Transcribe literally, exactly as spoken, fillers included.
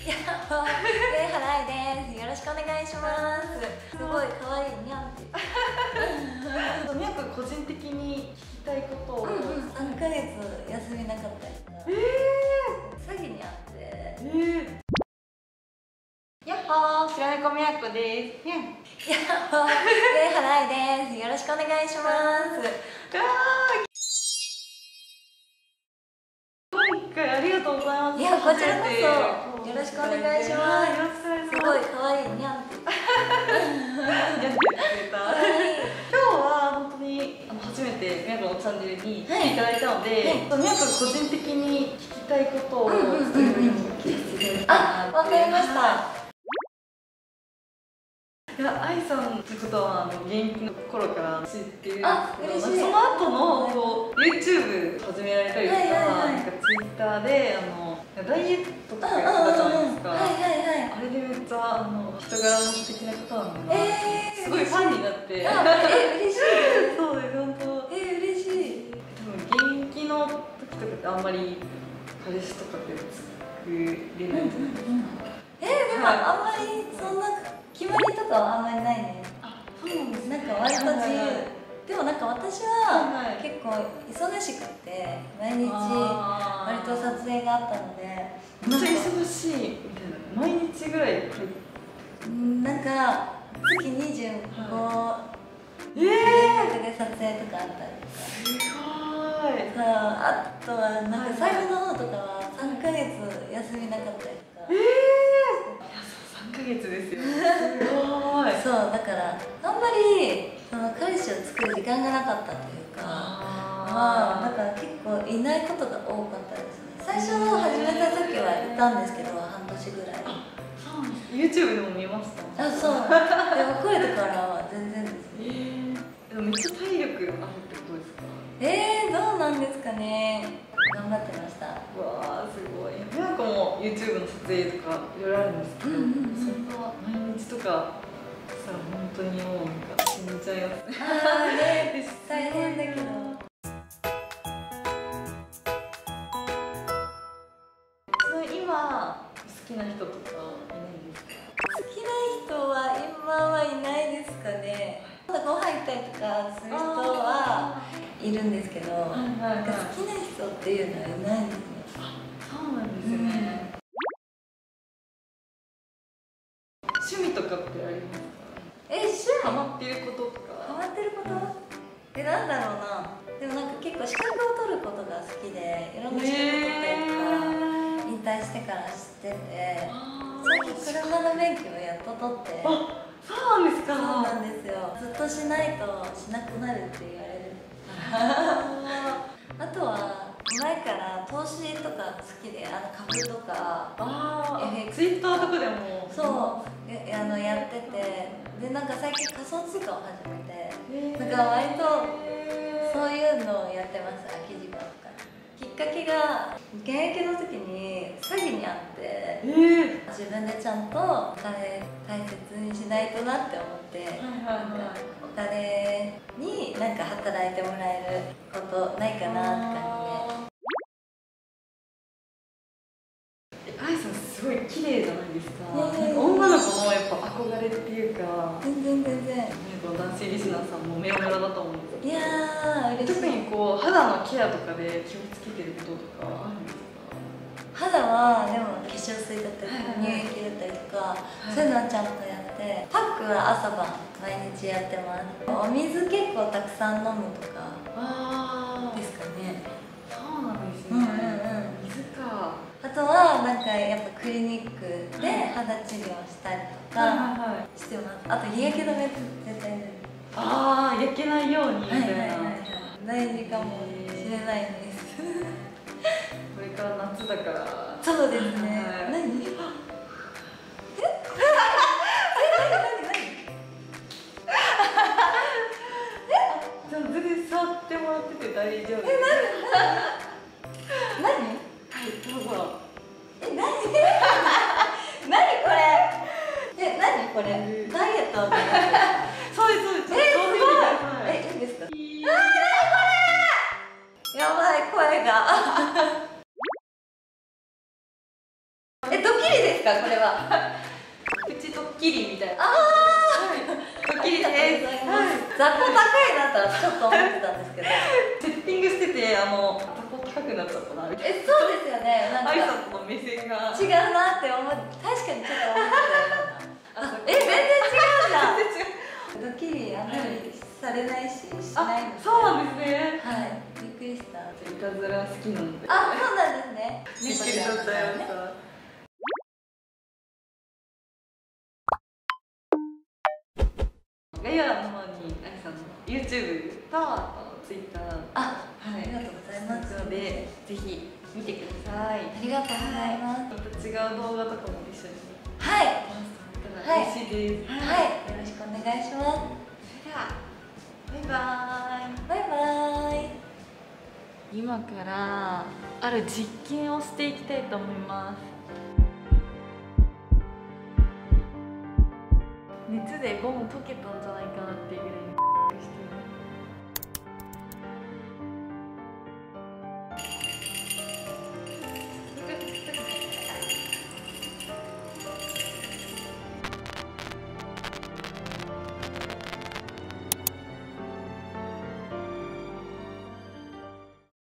やっほー、上原愛です。よろしくお願いします。すごい可愛いにゃんって。 みやくん個人的に聞きたいことを、 うんうん、さんかげつ休みなかったりとか。 え詐欺にあって。 えー、やっほー、白猫みやこです。にゃん。 やっほー、上原愛です。よろしくお願いします。 今回ありがとうございます。 いや、こちらこそよろしくお願いします。すごい可愛いにゃんって。 今日は本当に初めてみやこのチャンネルに来ていただいたので、みやこ個人的に聞きたいことを聞いてあ、わかりました。 いや、愛さんってことはあの現役の頃から知ってるんですけど、その後のこう YouTube 始められたりとか、なんか Twitter であのダイエットとかやってたじゃないですか。あれでめっちゃあの人柄の素敵な方なんだなって、すごいファンになって。 え、嬉しい。 そうです、本当。 え、嬉しい。 多分現役の時とかってあんまり彼氏とかって作れないんじゃないですか。 え、でもあんまりそんな決まりとかはあんまりないね。 あ、そうなんですね。 なんか割と自由。でもなんか私は結構忙しくて毎日割と撮影があったので、 めっちゃ忙しいみたいな。毎日ぐらいなんか月にじゅうご連続で撮影とかあったりとか。 すごい。 そう、あとはなんか最後の方とかはさんかげつ休みなかったりとか。 ええ。いや、さんかげつですよ。すごい。 そう、だからあんまりその彼氏を作る時間がなかったというか、まあなんか結構いないことが多かったですね。最初始めた時はいたんですけど、半年ぐらい。 そうなんです。YouTube でも見ました。 あ、そう。でも来れてからは全然ですね。 ええ。でもめっちゃ体力あるってことですか？ ええ、どうなんですかね。頑張ってました。 うわあ、すごい。みやこも YouTube の撮影とかいろいろあるんですけど、そんな毎日とかしたら本当にもうなんか死んじゃいますね。 ああね、大変だけど。 今好きな人とかいないですか？ 好きな人は今はいないですかね。ご飯行ったりとかする人はいるんですけど、なんか好きな人っていうのはいないですね。 あ、そうなんですね。趣味とかってありますか？ え、趣味？ ハマってることとか。 ハマってること？え、なんだろうな。でもなんか結構資格を取ることが好きで、いろんな資格取ったりとか。引退してから知ってて、最近車の免許をやっと取って。 あ、そうなんですか。 そうなんですよ。ずっとしないとしなくなるって言われる。あとは前から投資とか好きで、あの株とかエフエックス、ツイッターとかでもそうあのやってて、でなんか最近仮想通貨を始めて、だから割とそういうのをやってます。空き時間とか。きっかけが現役の時に詐欺にあって、えー、自分でちゃんとお金大切にしないとなって思って、お金になんか働いてもらえることないかなって感じで。愛さんすごい綺麗じゃないですか。女の子のやっぱ憧れっていうか。 全然全然。 男性リスナーさんもメロメロだと思うんですけど。 いやー、嬉しい。 特にこう肌のケアとかで気をつけてることとかあるんですか？ 肌はでも化粧水だったりとか乳液だったりとか、そういうのはちゃんとやって、パックは朝晩毎日やってます。お水結構たくさん飲むとかですかね。 そうなんですね。水か。あとはなんかやっぱクリニックで肌治療したりとかしてます。あと日焼け止め絶対塗る。 ああ、焼けないようにみたいな。 大事かもしれないです。 これから夏だから。 そうですね。何？え？え？ じゃあ全然触ってもらってて大丈夫です。え、 何？何？ はい、どうぞ。 え、何？何これ？え、何これ？ダイエットのやつ？そうですそうです。え、すごい。え、いいんですか？あー、何これ？やばい、声が。え、ドッキリですですかこれは？ プチドッキリみたいな。 ああ、 ドッキリです。 雑魚高いなとはちょっと思ってたんですけど、 セッティングしてて、あの雑魚高くなっちゃったなみたいな。 え、そうですよね。なんか愛さんの目線が違うなって思って、確かにちょっと思ってたような。あ、え、全然違うんだ。ドッキリあんまりされないし、しないので。 そうなんですね。 はい、びっくりした。 いたずら好きなんで。 あ、そうなんですね。 びっくりしちゃったよね。概要欄の方に愛さんの YouTube とあと Twitter、 あ、 はい、 ありがとうございますのでぜひ見てください。 ありがとうございます。 また違う動画とかも一緒にはい、 嬉しいです。 はい、よろしくお願いします。 それではバイバーイ。 バイバイ。 今からある実験をしていきたいと思います。熱でゴム溶けたんじゃないかなっていうぐらい